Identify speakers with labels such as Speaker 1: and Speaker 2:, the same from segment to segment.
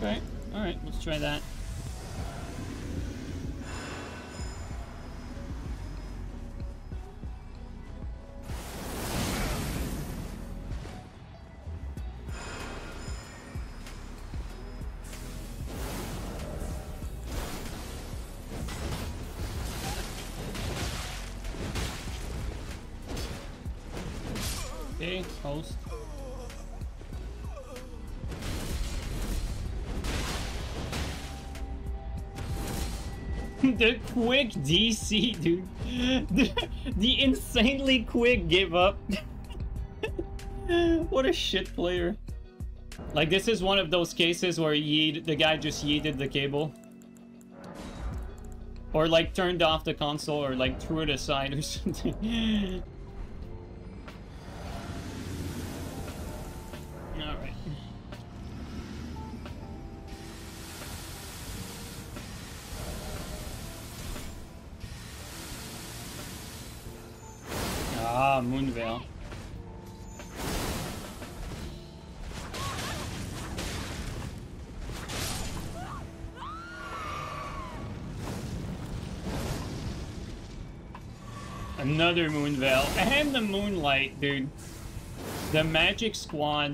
Speaker 1: Okay. Alright, let's try that. Okay, host. The quick DC, dude. The insanely quick give up. What a shit player. Like, this is one of those cases where the guy just yeeted the cable. Or, like, turned off the console, or, like, threw it aside or something. Alright. Ah, Moonveil. Another Moonveil. And the Moonlight, dude. The Magic Squad.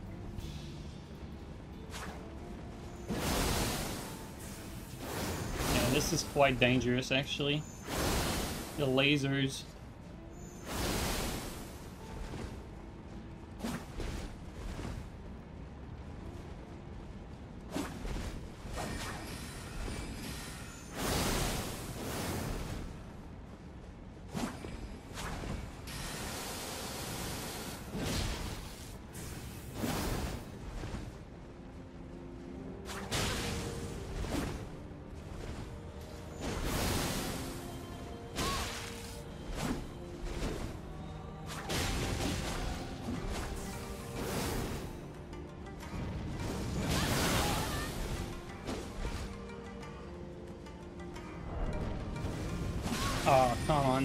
Speaker 1: Yeah, this is quite dangerous, actually. The lasers. Oh, come on.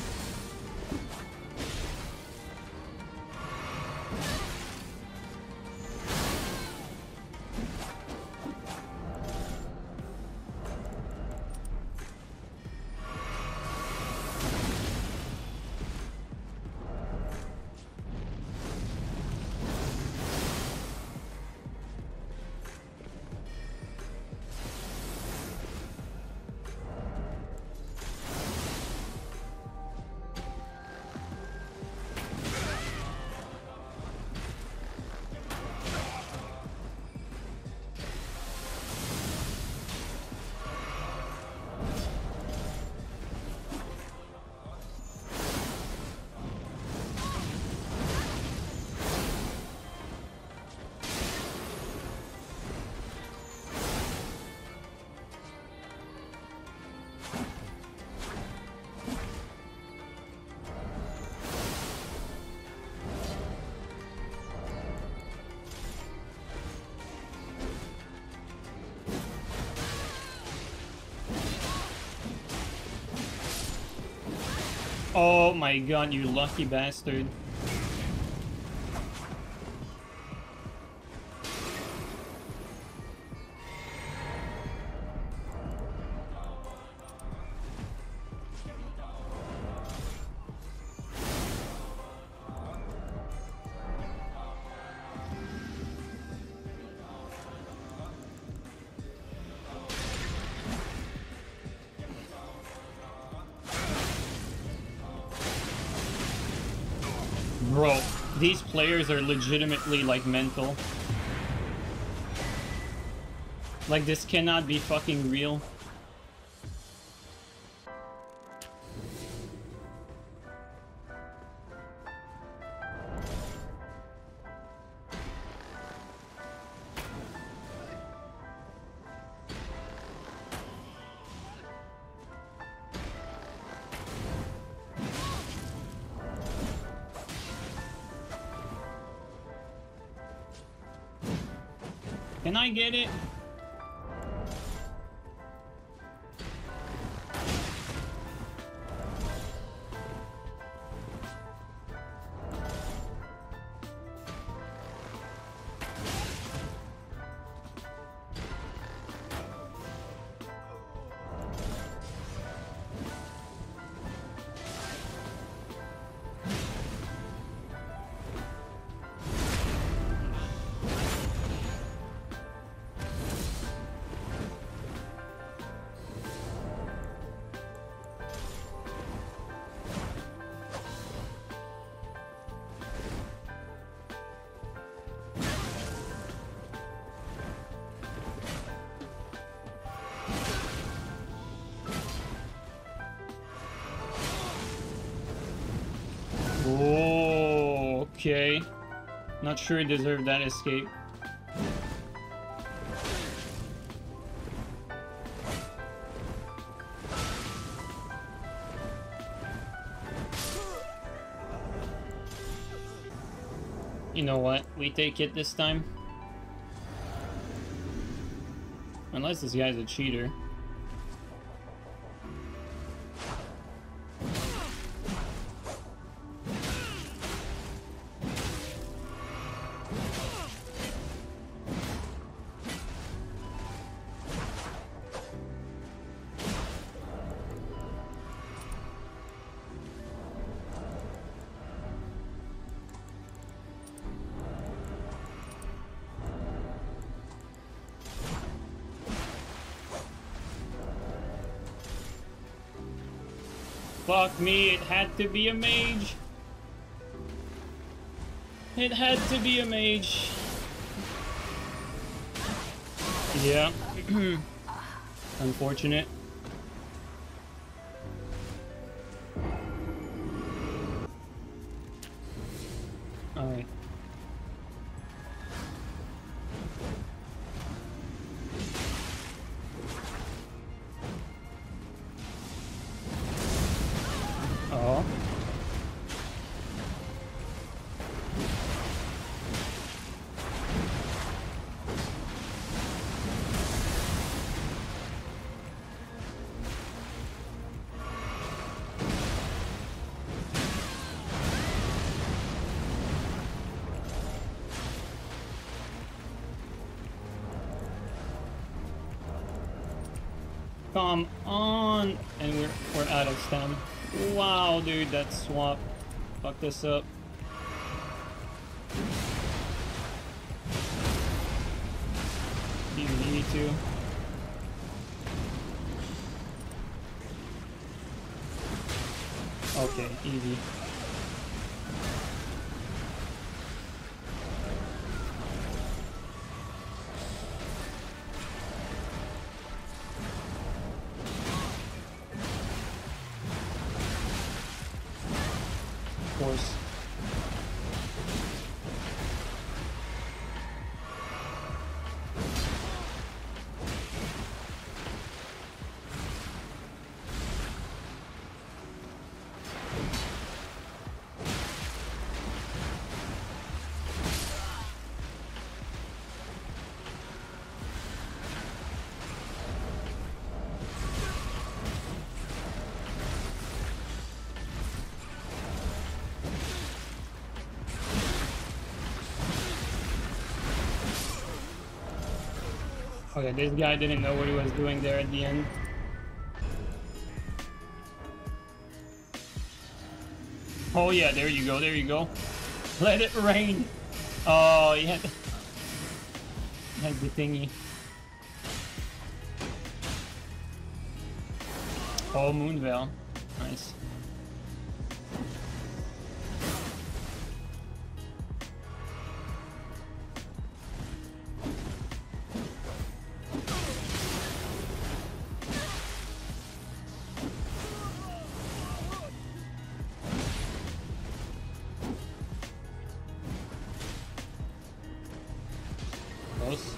Speaker 1: Oh my god, you lucky bastard. Bro, these players are legitimately, like, mental. Like, this cannot be fucking real. Can I get it? Okay. Not sure it deserved that escape. You know what? We take it this time. Unless this guy's a cheater. Fuck me, it had to be a mage. It had to be a mage. Yeah. Unfortunate. Alright. Oh. Come on! And we're out of stem. Wow, dude, that swap fucked us up. You need to. Okay, easy. Of course. Okay, this guy didn't know what he was doing there at the end. Oh yeah, there you go, there you go. Let it rain. Oh, he had the thingy. Oh, Moonveil. Nice. Close.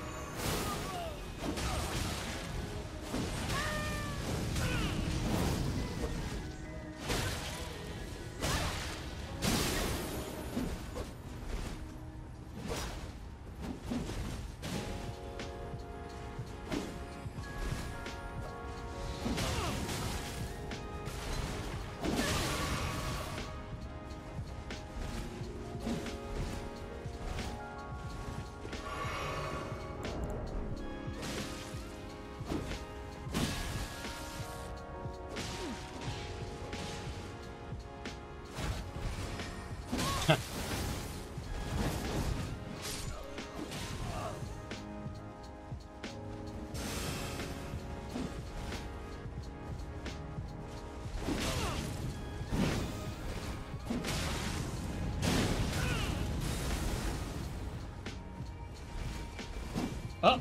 Speaker 1: Oh.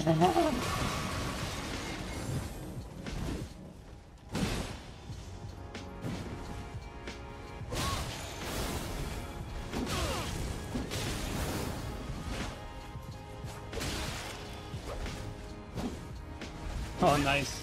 Speaker 1: Oh, nice.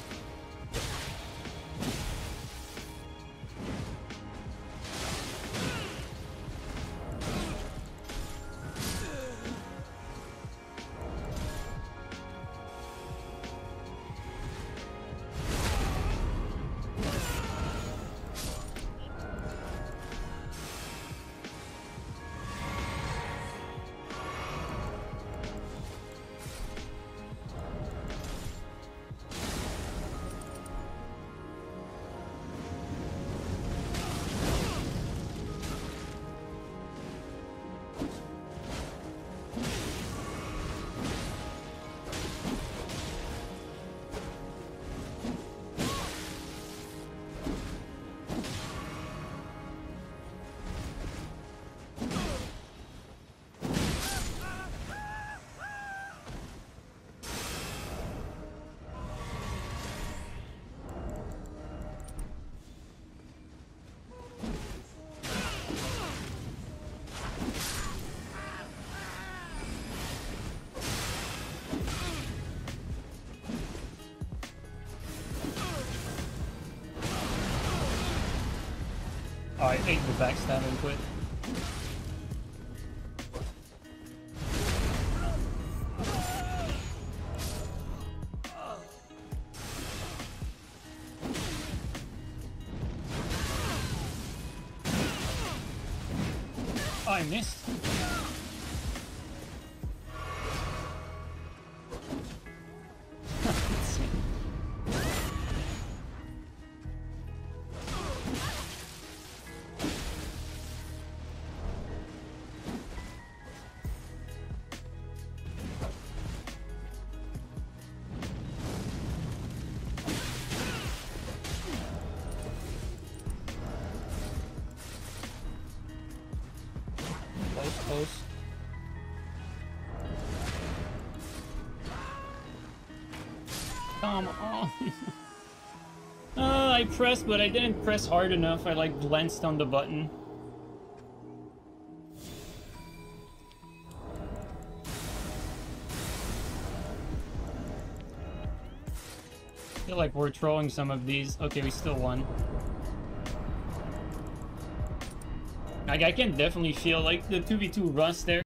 Speaker 1: Oh, I hate the backstab and quit. Oh, I missed. Close. Come on. I pressed, but I didn't press hard enough. I like glanced on the button. I feel like we're throwing some of these. Okay, we still won. Like, I can definitely feel like the 2v2 rust there.